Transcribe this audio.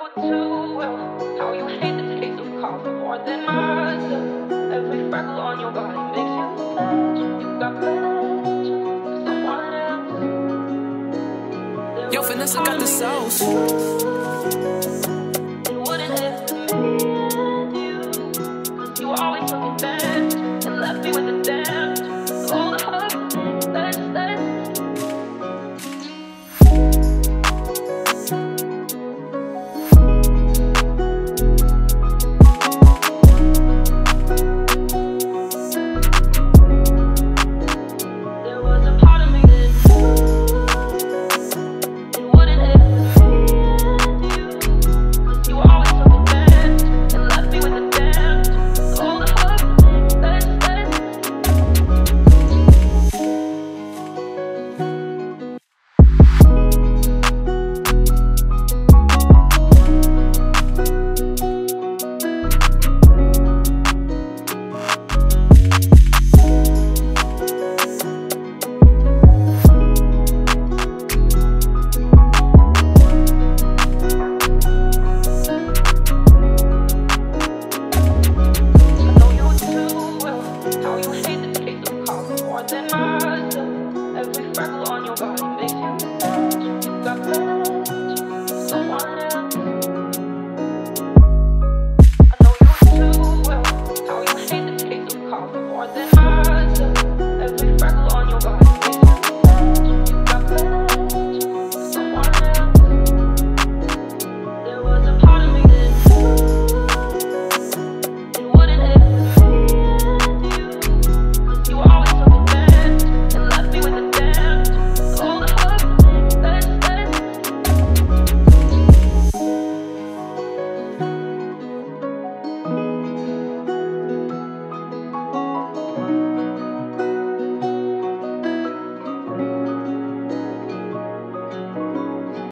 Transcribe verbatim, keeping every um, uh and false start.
too well. How you hate the taste of coffee more than myself. Every freckle on your body makes you blush. You got plans for someone else. Yo, Finxssa got the sauce.